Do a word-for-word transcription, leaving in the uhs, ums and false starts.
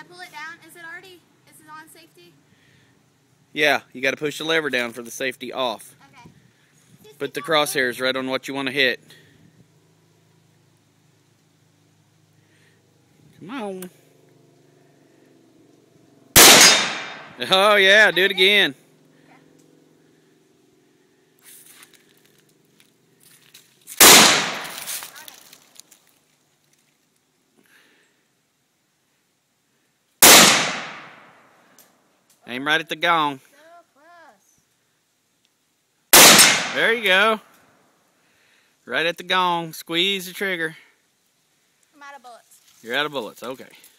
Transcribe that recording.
pull it down? Is it already, is it on safety? Yeah, you got to push the lever down for the safety off. Okay. Put the crosshairs right on what you want to hit. Come on. Oh yeah, do it again. Aim right at the gong. So close. There you go. Right at the gong. Squeeze the trigger. I'm out of bullets. You're out of bullets. Okay.